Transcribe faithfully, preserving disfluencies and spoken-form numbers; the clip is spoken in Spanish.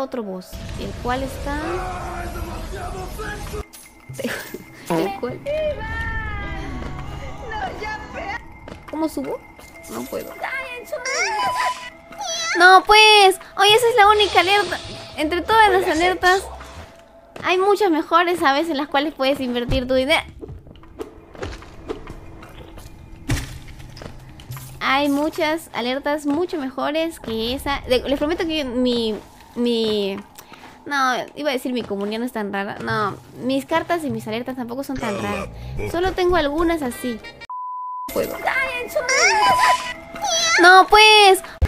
otro boss, el cual está... el cual... ¿Cómo subo? No puedo. No, pues. Oye, esa es la única alerta. Entre todas las alertas, hay muchas mejores, ¿sabes? En las cuales puedes invertir tu dinero. Hay muchas alertas mucho mejores que esa. Les prometo que mi... Mi... No, iba a decir mi comunión no es tan rara. No, mis cartas y mis alertas tampoco son tan raras. Solo tengo algunas así. Puedo. No, pues.